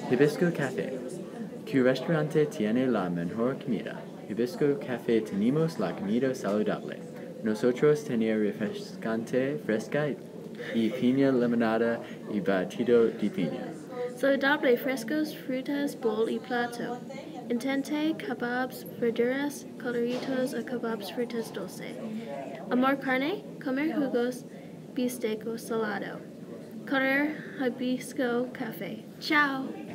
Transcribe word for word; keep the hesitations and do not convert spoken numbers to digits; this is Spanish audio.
Hibisco Café. Tu restaurante tiene la mejor comida. Hibisco Café tenemos la comida saludable. Nosotros tenemos refrescante fresca y piña limonada y batido de piña. Saludable, frescos, frutas, bowl y plato. Intente kebabs, verduras, coloritos o kebabs frutas dulce. Amor carne, comer jugos, bistec o salado. Correr Hibisco Café. Ciao!